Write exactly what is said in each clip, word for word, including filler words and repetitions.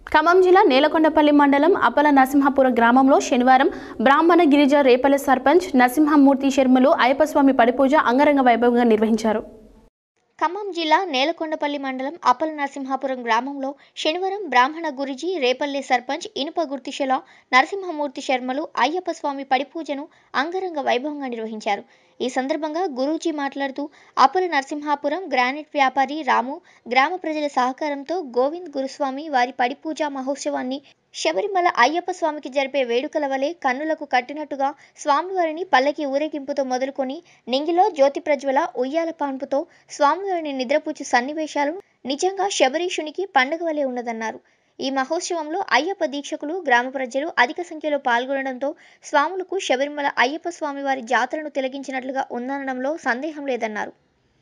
ఖమ్మం జిల్లా నేలకొండపల్లి మండలం అప్పల నరసింహాపురం గ్రామంలో శనివారం బ్రాహ్మణ గిరిజ రేపల్లె సర్పంచ్ నరసింహమూర్తి శర్మలు అయ్యప్పస్వామి పడిపూజ అంగరంగ వైభవంగా నిర్వహించారు. ఖమ్మం జిల్లా నేలకొండపల్లి మండలం అప్పల నరసింహాపురం గ్రామంలో శనివారం బ్రాహ్మణ గురుజీ రేపల్లె సర్పంచ్ ఇనుప గుర్తిశల నరసింహమూర్తి శర్మలు అయ్యప్ప స్వామి పడిపూజను అంగరంగ వైభవంగా నిర్వహించారు. ఈ సందర్భంగా గురూజీ మాట్లాడుతూ అప్పల నరసింహాపురం గ్రానైట్ వ్యాపారి రాము గ్రామ ప్రజల సహకారంతో గోవింద్ గురుస్వామి వారి పడిపూజ మహోత్సవాన్ని శబరిమల అయ్యప్ప స్వామికి జరిపే వేడుకల వలె కన్నులకు కట్టినట్టుగా స్వామివారిని పల్లకి ఊరేగింపుతో మొదలుకొని నింగిలో జ్యోతి ప్రజ్వల ఉయ్యాల పాన్పుతో స్వామివారిని నిద్రపూచి సన్నివేశాలు నిజంగా శబరీషునికి పండుగ వలె ఉన్నదన్నారు. ఈ మహోత్సవంలో అయ్యప్ప దీక్షకులు గ్రామ ప్రజలు అధిక సంఖ్యలో పాల్గొనడంతో స్వాములకు శబరిమల అయ్యప్ప స్వామి వారి జాతరను తిలకించినట్లుగా ఉందనడంలో సందేహం లేదన్నారు.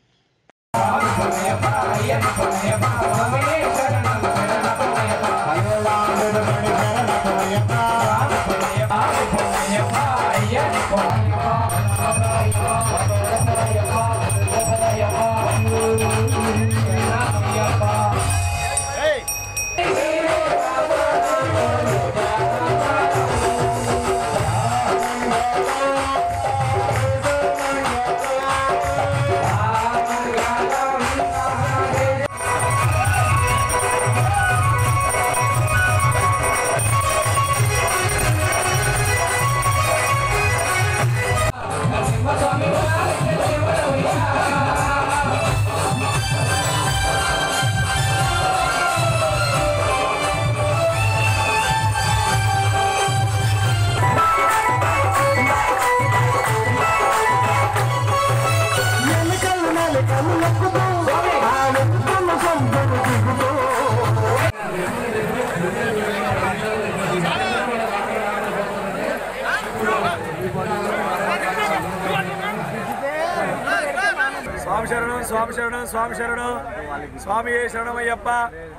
స్వామి శరణం స్వామి శరణం స్వామి శరణం స్వామి శరణమయ్యప్ప.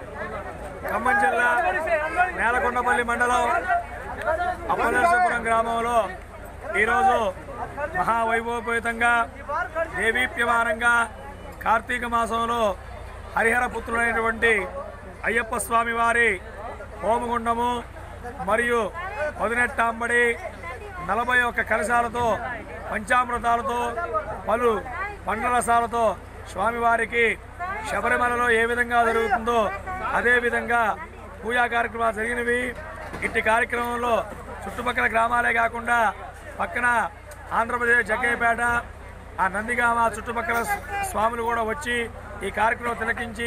ఖమ్మం జిల్లా నేలకొండపల్లి మండలం అప్పలనరసింహాపురం గ్రామంలో ఈరోజు మహావైభవపేతంగా దేవీప్యమానంగా కార్తీక మాసంలో హరిహర పుత్రుడైనటువంటి అయ్యప్ప స్వామి వారి హోమగుండము మరియు పదినెట్టాంబడి నలభై ఒక్క కలశాలతో పంచామృతాలతో పలు పండ్రరసాలతో స్వామివారికి శబరిమలలో ఏ విధంగా జరుగుతుందో అదేవిధంగా పూజా కార్యక్రమాలు జరిగినవి. ఇట్టి కార్యక్రమంలో చుట్టుపక్కల గ్రామాలే కాకుండా పక్కన ఆంధ్రప్రదేశ్ జగ్గయ్యపేట ఆ నందిగామ చుట్టుపక్కల స్వాములు కూడా వచ్చి ఈ కార్యక్రమం తిలకించి